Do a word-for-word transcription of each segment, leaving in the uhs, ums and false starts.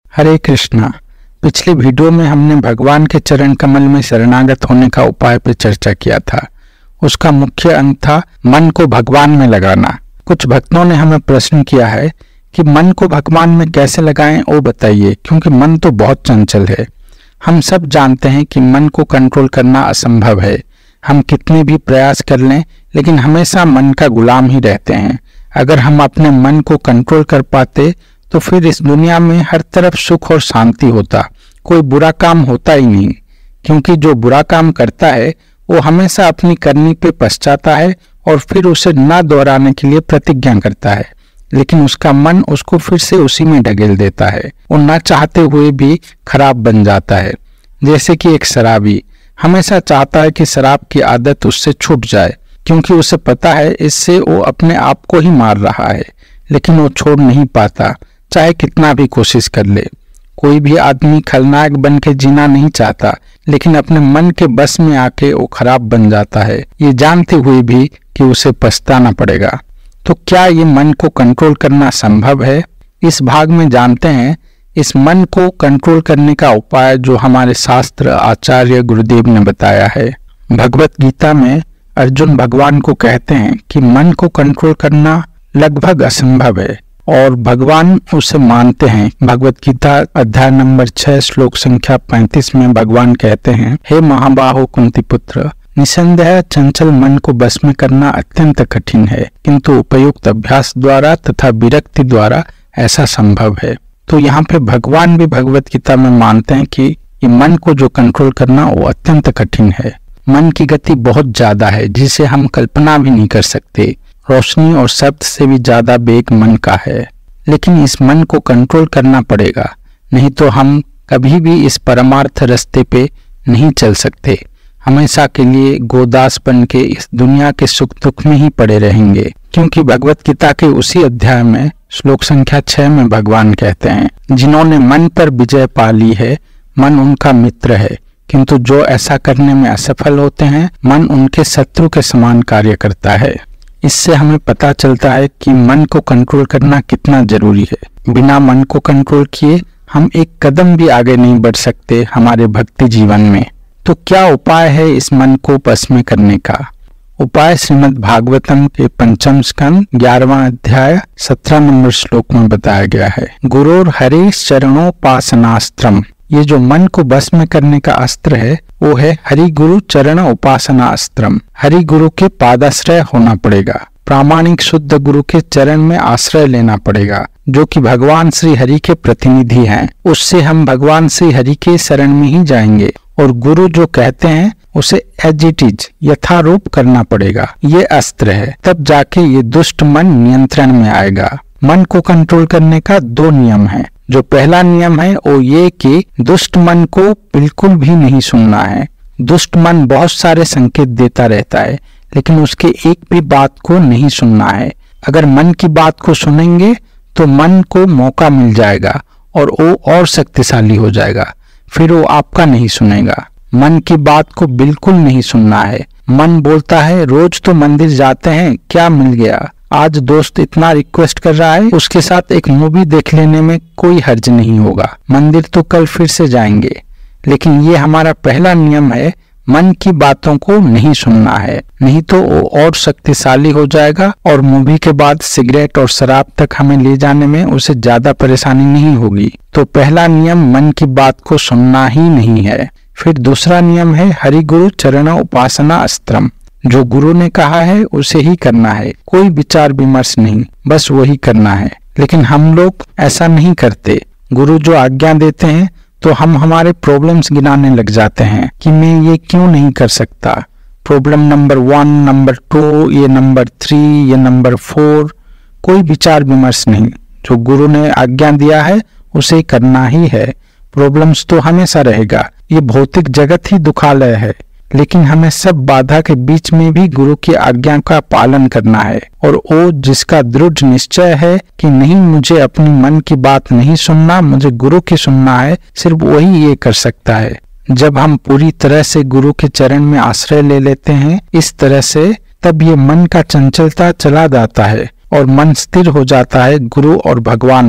हरे कृष्णा। पिछली वीडियो में हमने भगवान के चरण कमल में शरणागत होने का उपाय पर चर्चा किया था। उसका मुख्य अंग था मन को भगवान में लगाना। कुछ भक्तों ने हमें प्रश्न किया है कि मन को भगवान में कैसे लगाएं, वो बताइए, क्योंकि मन तो बहुत चंचल है। हम सब जानते हैं कि मन को कंट्रोल करना असंभव है। हम कितने भी प्रयास कर लें, लेकिन हमेशा मन का गुलाम ही रहते हैं। अगर हम अपने मन को कंट्रोल कर पाते तो फिर इस दुनिया में हर तरफ सुख और शांति होता, कोई बुरा काम होता ही नहीं। क्योंकि जो बुरा काम करता है वो हमेशा अपनी करनी पे पछताता है और फिर उसे न दोहराने के लिए प्रतिज्ञा करता है, लेकिन उसका मन उसको फिर से उसी में ढकेल देता है। वो न चाहते हुए भी खराब बन जाता है। जैसे कि एक शराबी हमेशा चाहता है कि शराब की आदत उससे छूट जाए, क्योंकि उसे पता है इससे वो अपने आप को ही मार रहा है, लेकिन वो छोड़ नहीं पाता, चाहे कितना भी कोशिश कर ले। कोई भी आदमी खलनायक बन के जीना नहीं चाहता, लेकिन अपने मन के बस में आके वो खराब बन जाता है, ये जानते हुए भी कि उसे पछताना पड़ेगा। तो क्या ये मन को कंट्रोल करना संभव है? इस भाग में जानते हैं इस मन को कंट्रोल करने का उपाय जो हमारे शास्त्र आचार्य गुरुदेव ने बताया है। भगवत गीता में अर्जुन भगवान को कहते हैं कि मन को कंट्रोल करना लगभग असंभव है, और भगवान उसे मानते हैं। भगवत गीता अध्याय नंबर छह श्लोक संख्या पैंतीस में भगवान कहते हैं, हे महाबाहो कुंती पुत्र, निसंदेह चंचल मन को बस में करना अत्यंत कठिन है, किंतु उपयुक्त अभ्यास द्वारा तथा विरक्ति द्वारा ऐसा संभव है। तो यहाँ पे भगवान भी भगवत गीता में मानते हैं कि ये मन को जो कंट्रोल करना वो अत्यंत कठिन है। मन की गति बहुत ज्यादा है, जिसे हम कल्पना भी नहीं कर सकते। रोशनी और शब्द से भी ज्यादा वेग मन का है, लेकिन इस मन को कंट्रोल करना पड़ेगा, नहीं तो हम कभी भी इस परमार्थ रास्ते पे नहीं चल सकते। हमेशा के लिए गोदास बन के इस दुनिया के सुख दुख में ही पड़े रहेंगे। क्योंकि भगवत गीता के उसी अध्याय में श्लोक संख्या छह में भगवान कहते हैं, जिन्होंने मन पर विजय पा ली है, मन उनका मित्र है, किंतु जो ऐसा करने में असफल होते हैं, मन उनके शत्रु के समान कार्य करता है। इससे हमें पता चलता है कि मन को कंट्रोल करना कितना जरूरी है। बिना मन को कंट्रोल किए हम एक कदम भी आगे नहीं बढ़ सकते हमारे भक्ति जीवन में। तो क्या उपाय है इस मन को बस में करने का? उपाय श्रीमद् भागवतम के पंचम स्कंद ग्यारहवां अध्याय सत्रह नंबर श्लोक में बताया गया है। गुरुर हरि चरणोपासनास्त्रम। ये जो मन को बस में करने का अस्त्र है वो है हरि गुरु चरण उपासना अस्त्रम। हरि गुरु के पादाश्रय होना पड़ेगा, प्रामाणिक शुद्ध गुरु के चरण में आश्रय लेना पड़ेगा, जो कि भगवान श्री हरि के प्रतिनिधि हैं। उससे हम भगवान श्री हरि के शरण में ही जाएंगे, और गुरु जो कहते हैं उसे एज इट इज यथारूप करना पड़ेगा। ये अस्त्र है, तब जाके ये दुष्ट मन नियंत्रण में आएगा। मन को कंट्रोल करने का दो नियम है। जो पहला नियम है वो ये कि दुष्ट मन को बिल्कुल भी नहीं सुनना है। दुष्ट मन बहुत सारे संकेत देता रहता है, लेकिन उसके एक भी बात को नहीं सुनना है। अगर मन की बात को सुनेंगे तो मन को मौका मिल जाएगा और वो और शक्तिशाली हो जाएगा, फिर वो आपका नहीं सुनेगा। मन की बात को बिल्कुल नहीं सुनना है। मन बोलता है रोज तो मंदिर जाते हैं, क्या मिल गया, आज दोस्त इतना रिक्वेस्ट कर रहा है, उसके साथ एक मूवी देख लेने में कोई हर्ज नहीं होगा, मंदिर तो कल फिर से जाएंगे। लेकिन ये हमारा पहला नियम है, मन की बातों को नहीं सुनना है, नहीं तो वो और शक्तिशाली हो जाएगा और मूवी के बाद सिगरेट और शराब तक हमें ले जाने में उसे ज्यादा परेशानी नहीं होगी। तो पहला नियम मन की बात को सुनना ही नहीं है। फिर दूसरा नियम है हरि गुरु चरण उपासना अस्त्रम। जो गुरु ने कहा है उसे ही करना है, कोई विचार विमर्श नहीं, बस वही करना है। लेकिन हम लोग ऐसा नहीं करते। गुरु जो आज्ञा देते हैं तो हम हमारे प्रॉब्लम्स गिनाने लग जाते हैं कि मैं ये क्यों नहीं कर सकता। Problem number one, number two, ये नंबर थ्री, ये नंबर फोर, कोई विचार विमर्श नहीं। जो गुरु ने आज्ञा दिया है उसे करना ही है। प्रॉब्लम्स तो हमेशा रहेगा, ये भौतिक जगत ही दुखालय है, लेकिन हमें सब बाधा के बीच में भी गुरु की आज्ञा का पालन करना है। और वो जिसका दृढ़ निश्चय है कि नहीं, मुझे अपनी मन की बात नहीं सुनना, मुझे गुरु की सुनना है, सिर्फ वही ये कर सकता है। जब हम पूरी तरह से गुरु के चरण में आश्रय ले लेते हैं इस तरह से, तब ये मन का चंचलता चला जाता है और मन स्थिर हो जाता है गुरु और भगवान में।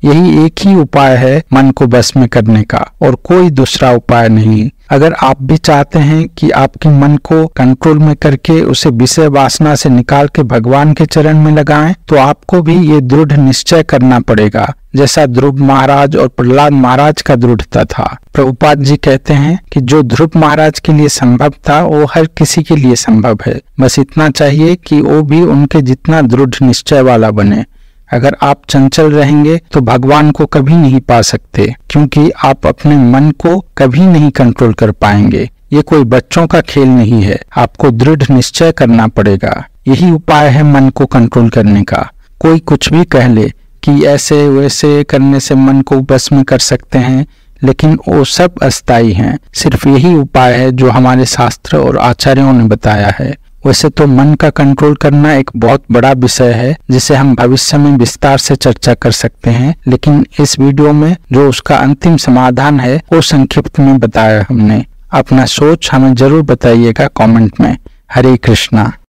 यही एक ही उपाय है मन को बस में करने का, और कोई दूसरा उपाय नहीं। अगर आप भी चाहते हैं कि आपके मन को कंट्रोल में करके उसे विषय वासना से निकाल के भगवान के चरण में लगाएं, तो आपको भी ये दृढ़ निश्चय करना पड़ेगा, जैसा ध्रुव महाराज और प्रहलाद महाराज का दृढ़ता था। प्रभुपाद जी कहते हैं कि जो ध्रुव महाराज के लिए संभव था वो हर किसी के लिए संभव है। बस इतना चाहिए कि वो भी उनके जितना दृढ़ निश्चय वाला बने। अगर आप चंचल रहेंगे तो भगवान को कभी नहीं पा सकते, क्योंकि आप अपने मन को कभी नहीं कंट्रोल कर पाएंगे। ये कोई बच्चों का खेल नहीं है, आपको दृढ़ निश्चय करना पड़ेगा। यही उपाय है मन को कंट्रोल करने का। कोई कुछ भी कह ले कि ऐसे वैसे करने से मन को बस में कर सकते हैं, लेकिन वो सब अस्थायी हैं। सिर्फ यही उपाय है जो हमारे शास्त्र और आचार्यों ने बताया है। वैसे तो मन का कंट्रोल करना एक बहुत बड़ा विषय है, जिसे हम भविष्य में विस्तार से चर्चा कर सकते हैं, लेकिन इस वीडियो में जो उसका अंतिम समाधान है वो संक्षिप्त में बताया हमने। अपना सोच हमें जरूर बताइएगा कमेंट में। हरे कृष्णा।